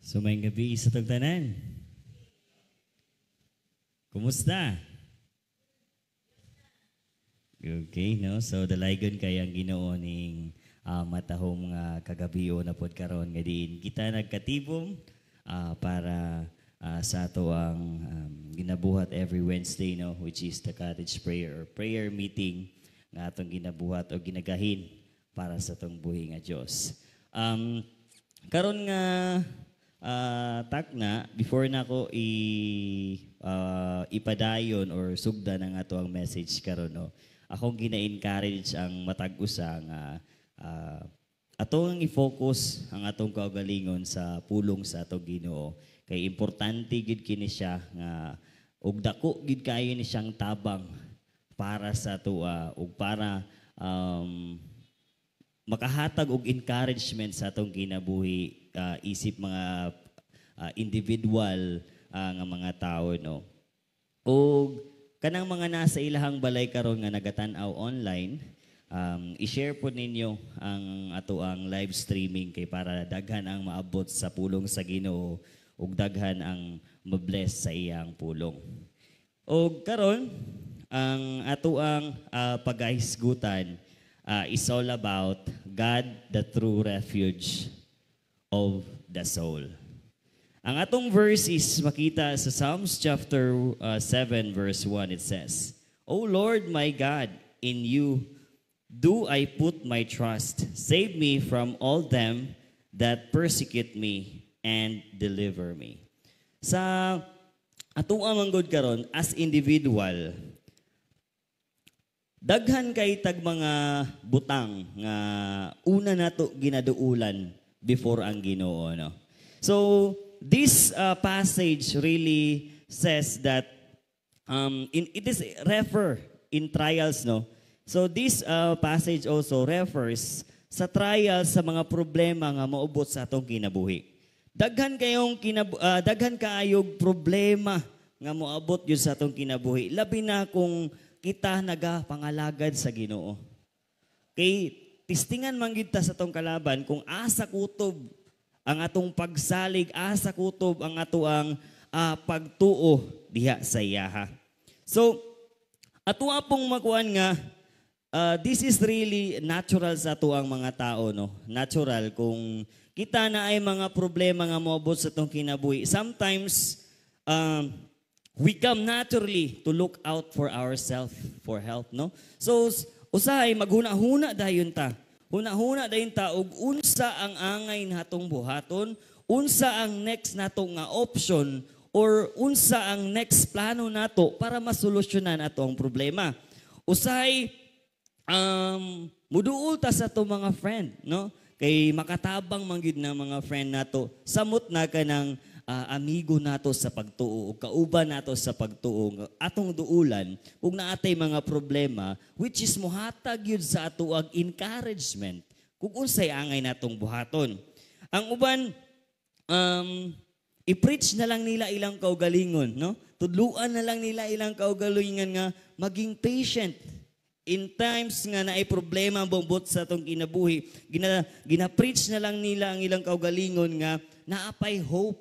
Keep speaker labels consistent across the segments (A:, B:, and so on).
A: So may gabi sa tagtanan. Kumusta? Okay, no? So dalaygon kay ang Ginoo ning matahom nga kagabiyo na pod karon nga diin kita nagkatibom para sa ato ang ginabuhat every Wednesday, no, which is the cottage prayer or prayer meeting nga atong ginabuhat o ginagahin para sa atong buhi nga Dios. Karon nga takna, before na ako ipadayon or sugda ng ato ang message karon, no, akong gina-encourage ang matag-usa nga atong i-focus ang atong kaugalingon sa pulong sa atong Ginoo. Kay importante gid kini siya nga ug dako gid kayo ni siyang tabang para sa tua ug para makahatag og encouragement sa atong kinabuhi isip mga individual nga mga tao, no. Ug kanang mga nasa ilahang balay karon nga nagatan-aw online, i-share po ninyo ang ato ang live streaming kay para daghan ang maabot sa pulong sa Ginoo ug daghan ang mabless sa iyang pulong. Ug karon ang ato ang paghisgutan is all about God, the true refuge of the soul. Ang atong verse is makita sa Psalms chapter 7 verse 1. It says, O Lord my God, in you do I put my trust. Save me from all them that persecute me and deliver me. Sa atong amanggod karon as individual, daghan kay tag mga butang nga una nato ginaduulan before ang Ginoo, no. So this passage really says that it is refer in trials, no. So this passage also refers sa trials, sa mga problema nga maubot sa atong kinabuhi. Daghan kaayog problema nga moabot yun sa atong kinabuhi. Labi na kung kita nagapangalagad sa Ginoo. Kay tistingan man gid ta sa atong kalaban kung asa kutob ang atong pagsalig, asa kutob ang ato ang pagtuo diha sa iyaha. So ato apong makuan nga this is really natural sa ato ang mga tao, no. Natural kung kita na ay mga problema nga moabot sa atong kinabuhi. Sometimes we come naturally to look out for ourselves for help, no. So usahay maghuna-huna dayon ta. Huna-huna dayon ta og unsa ang angay natong buhaton, unsa ang next nato nga option or unsa ang next plano nato para masolusyonan ato ang problema. Usahay muduol ta sa ato mga friend, no. Kay makatabang man gid na mga friend nato, samot na kanang amigo nato sa pagtuo, kauban nato sa pagtuo, atong duulan, ug naatay mga problema, which is mohatag yun sa ato ag encouragement, kung unsay angay natong buhaton. Ang uban, i-preach na lang nila ilang kaugalingon, no? Tudluan na lang nila ilang kaugalingon nga maging patient. In times nga naay problema bumbot sa atong kinabuhi, gina-preach na lang nila ang ilang kaugalingon nga naapay hope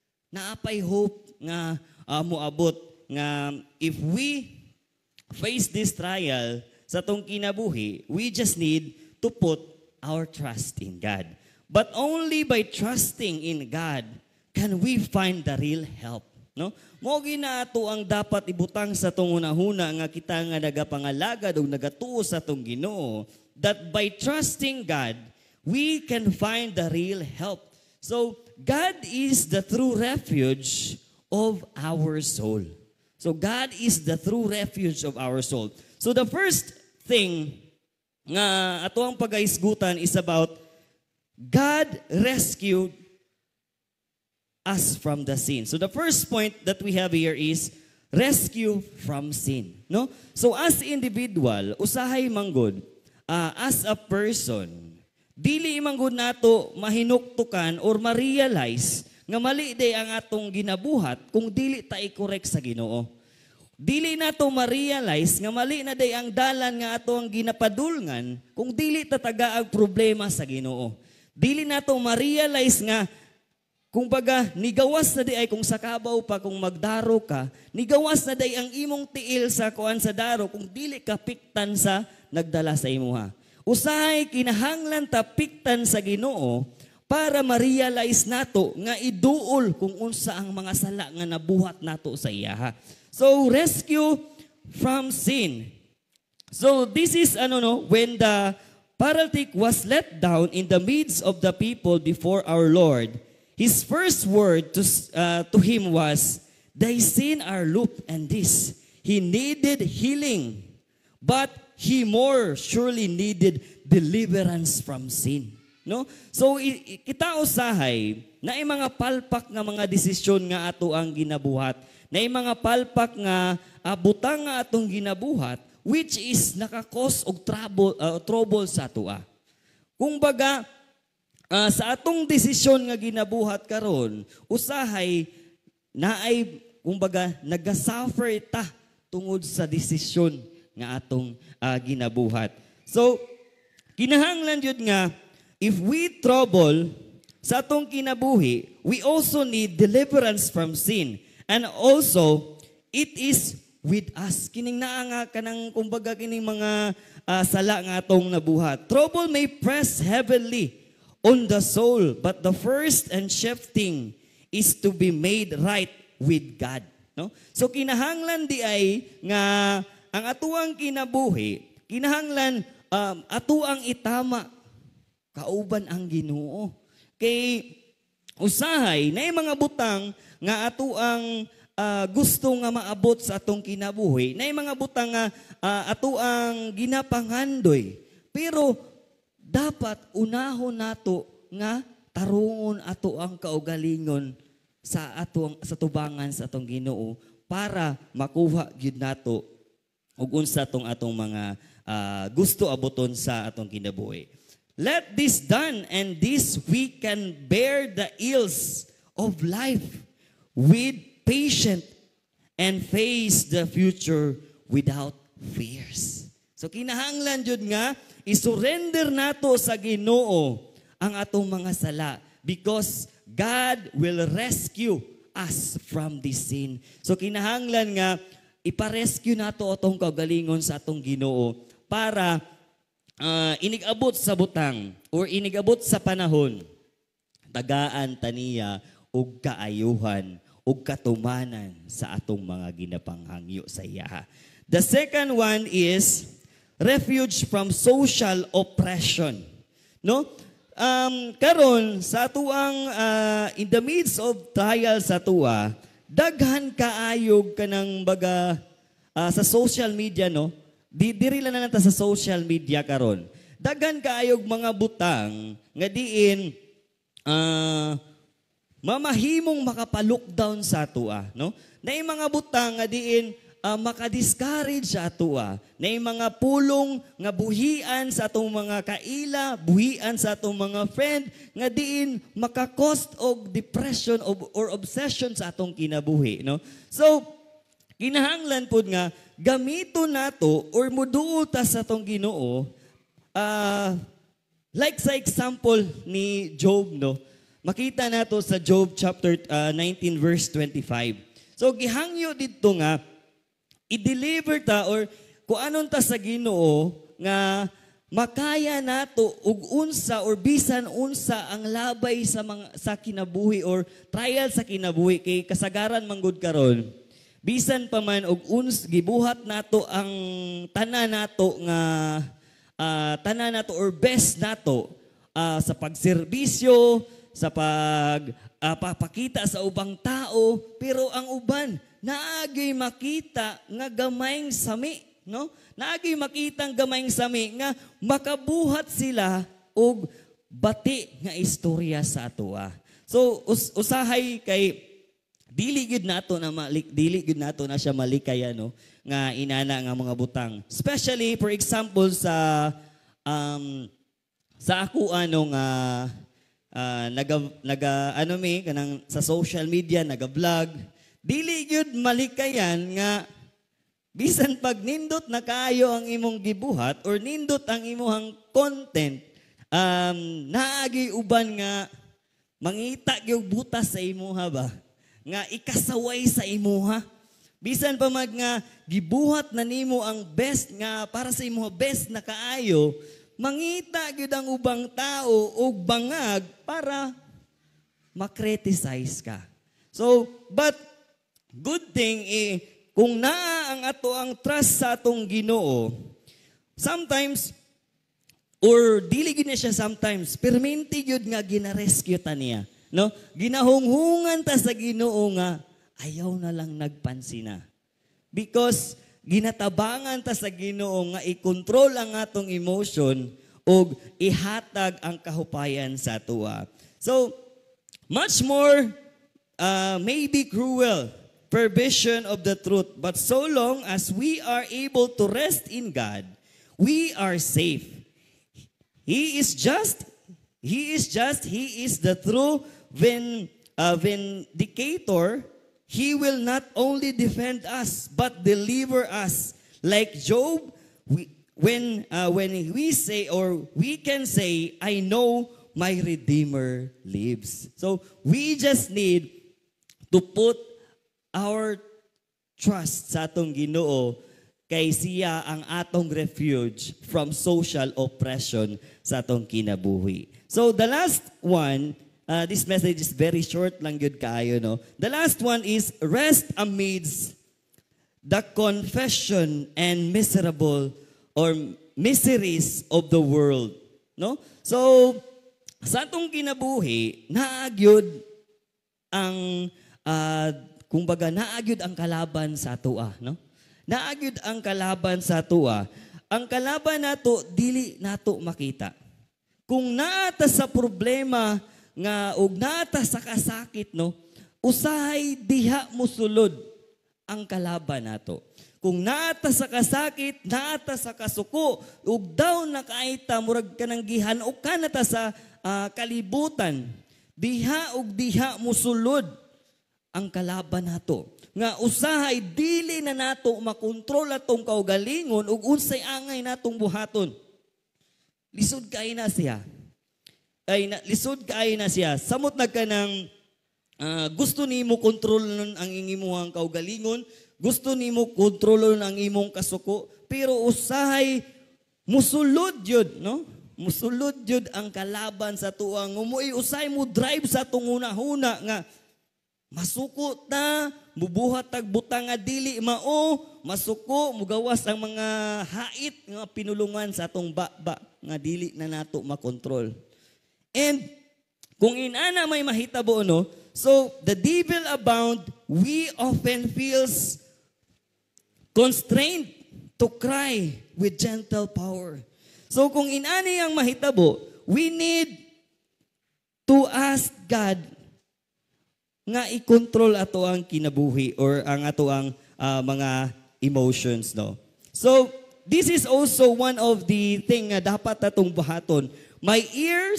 A: nga moabot nga if we face this trial sa atong kinabuhi, we just need to put our trust in God. But only by trusting in God can we find the real help, no? Mao ginato ang dapat ibutang sa atong hunahuna nga kita nga nagapangalagad o nagatuo sa atong Ginoo, that by trusting God we can find the real help. So God is the true refuge of our soul. So God is the true refuge of our soul. So the first thing nga ato ang pagahisgutan is about God rescued us from the sin. So the first point that we have here is rescue from sin, no? So as individual, usahay manggod, as a person, dili manggod nato mahinuktukan or ma-realize nga mali day ang atong ginabuhat kung dili ta i-correct sa Ginoo. Dili nato ma-realize nga mali na day ang dalan nga ato ang ginapadulngan kung dili ta taga ang problema sa Ginoo. Dili nato ma-realize nga Kung baga, nigawas na di ay kung sakabaw pa, kung magdaro ka, nigawas na di ang imong tiil sa kuan sa daro, kung dili ka piktan sa nagdala sa imuha. Usahay, kinahanglan ta piktan sa Ginoo para ma-realize nato nga iduol kung unsa ang mga sala nga nabuhat nato sa iya. So, rescue from sin. So, this is when the paralytic was let down in the midst of the people before our Lord. His first word to him was, "Thy sin are looped and this." He needed healing, but he more surely needed deliverance from sin. No? So kita usahay na ay mga palpak nga mga desisyon nga ato ang ginabuhat, na ay mga palpak nga butang nga atong ginabuhat, which is nakakos og trouble sa atua. Kung baga, sa atong desisyon nga ginabuhat karon, usahay na ay kumbaga nagasuffer ta tungod sa desisyon nga atong ginabuhat. So kinahanglan jud nga if we trouble sa atong kinabuhi, we also need deliverance from sin. And also it is with us. Kining naa nga kanang kumbaga kining mga sala nga atong nabuhat. Trouble may press heavily on the soul, but the first and chief thing is to be made right with God. No? So kinahanglan di ay nga ang atuang kinabuhi, kinahanglan atuang itama kauban ang Ginoo. Kay usahay na mga butang nga atuang gusto nga maabot sa atong kinabuhi, na mga butang nga atuang ginapanghandoy. Pero dapat unahon nato nga tarungon ato ang kaugalingon sa tubangan sa atong Ginoo para makuha gyud nato ug unsa atong mga gusto abuton sa atong kinabuhi. Let this done, and this we can bear the ills of life with patience and face the future without fears. So kinahanglan jud nga isurrender nato sa Ginoo ang atong mga sala because God will rescue us from this sin. So kinahanglan nga ipa-rescue nato atong kaugalingon sa atong Ginoo para inigabot sa butang or inigabot sa panahon tagaan taniya og kaayuhan og katumanan sa atong mga ginapanghangyo sa iya. The second one is refuge from social oppression. No? Karon sa atuang in the midst of trial sa atua, daghan kaayog kanang baga sa social media, no? Diri lang na nata sa social media karon. Daghan kaayog mga butang nga diin mamahimong makapa-lockdown sa atua, no? Na mga butang nga diin maka-discourage sa atua, na mga pulong nga buhian sa atong mga kaila, buhian sa atong mga friend, nga diin maka-cost og depression or obsession sa atong kinabuhi. No? So, kinahanglan pod nga, gamito nato or muduol ta sa atong Ginoo, like sa example ni Job, no? Makita nato sa Job chapter 19 verse 25. So, gihangyo dito nga, i-deliver ta or kung anon ta sa Ginoo nga makaya nato ug unsa or bisan unsa ang labay sa kinabuhi or trial sa kinabuhi kay kasagaran manggod karon bisan pa man og gibuhat nato ang tanan nato or best nato sa pagserbisyo, sa papakita sa ubang tao, pero ang uban naagay makita nga gamayng sami, no? Naagay makitang gamayng sami nga makabuhat sila og bati nga istorya sa atua. So usahay kay dili gid nato na siya malikaya, no? Nga inana nga mga butang. Especially for example sa ako kanang sa social media naga-vlog. Dili gyud malikayan nga bisan pag nindot na kaayo ang imong gibuhat or nindot ang imong content, naagi uban nga mangita gyud butas sa imuha ba nga ikasaway sa imuha. Bisan pa nga gibuhat na nimo ang best nga para sa imuha best na kaayo, mangita gyud ang ubang tao og bangag para ma-criticize ka. So, but good thing kung naa ang ato ang trust sa atong Ginoo, sometimes or dili gid na siya sometimes, perminti gyud nga gina-rescue ta niya, no? Ginahunghungan ta sa Ginoo nga ayaw na lang nagpansina. Because ginatabangan ta sa Ginoo nga i-control ang atong emotion o ihatag ang kahupayan sa tuwa. So, much more maybe cruel perversion of the truth, but so long as we are able to rest in God, we are safe. He is just, He is the true vindicator. He will not only defend us, but deliver us. Like Job, when we say, or we can say, I know my Redeemer lives. So we just need to put our trust sa atong Ginoo, kay siya ang atong refuge from social oppression sa atong kinabuhi. So the last one, this message is very short lang yun kayo, no? The last one is rest amidst the confession and miseries of the world, no? So sa atong kinabuhi, naagyod ang kumbaga naagyod ang kalaban sa atoa, no? Naagyod ang kalaban sa atoa. Ang kalaban nato dili nato makita. Kung naata sa problema nga ug naata sa kasakit, no, usahay diha mosulod ang kalaban nato. Kung naata sa kasakit, naata sa kasuko, ug daw nakaita murag kanang gihan-og kanata sa kalibutan, diha ug diha mosulod ang kalaban nato. Nga usahay dili na nato makontrol atong kaugalingon ug unsay angay natong buhaton. Lisod kay na siya. Lisod kay na siya. Samot na ka ng gusto nimo kontrolon ang imong kaugalingon, gusto nimo kontrolon ang imong kasuko, pero usahay musulod yun, no? Musulod yun ang kalaban sa tuang. Umuwi usahay mo drive sa atong una-huna nga masuko ta, bubuhat tag butang nga dili mao, masuko, mugawas ang mga hait nga pinulungan sa atong baba nga dili na nato makontrol. And kung inana may mahitabo, no, so the devil abound, we often feels constrained to cry with gentle power. So kung inani ang mahitabo, we need to ask God nga i-control ato ang kinabuhi or ang ato ang mga emotions, no. So this is also one of the thing nga dapat atong buhaton. My ear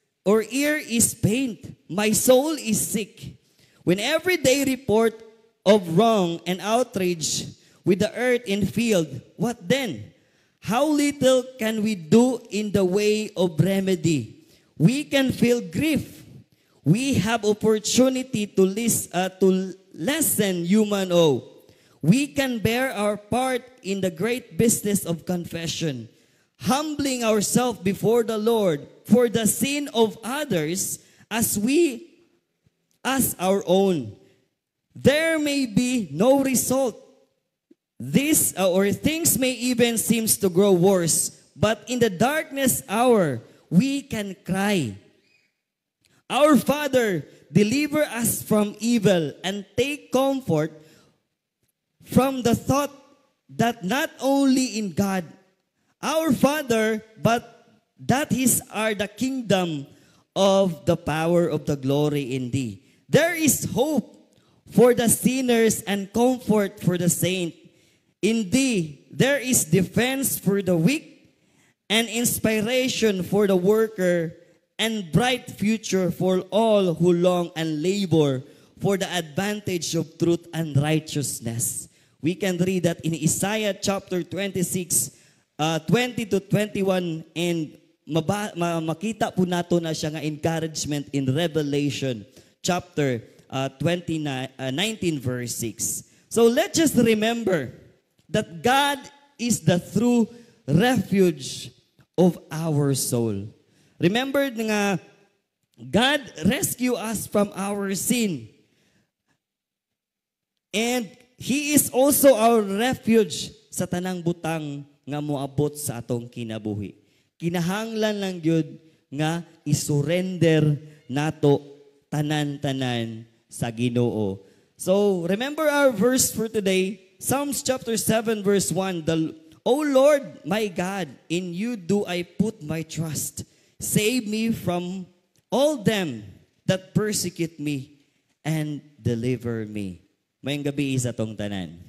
A: is pained, my soul is sick. When every day report of wrong and outrage with the earth and field, what then? How little can we do in the way of remedy? We can feel grief. We have opportunity to lessen human awe. We can bear our part in the great business of confession, humbling ourselves before the Lord for the sin of others as our own. There may be no result. This or things may even seems to grow worse, but in the darkness hour we can cry, Our Father, deliver us from evil and take comfort from the thought that not only in God, our Father, but that His are the kingdom of the power of the glory in Thee. There is hope for the sinners and comfort for the saint. In Thee, there is defense for the weak and inspiration for the worker and bright future for all who long and labor for the advantage of truth and righteousness. We can read that in Isaiah chapter 26, 20 to 21, and makita po nato na siya nga encouragement in Revelation chapter 19 verse 6. So let's just remember that God is the true refuge of our soul. Remember nga God rescue us from our sin. And He is also our refuge sa tanang butang nga moabot sa atong kinabuhi. Kinahanglan lang yun nga isurrender nato tanan-tanan sa Ginoo. So, remember our verse for today, Psalms chapter 7 verse 1, O Lord, my God, in you do I put my trust. Save me from all them that persecute me and deliver me. Mayang gabi sa tong tanan.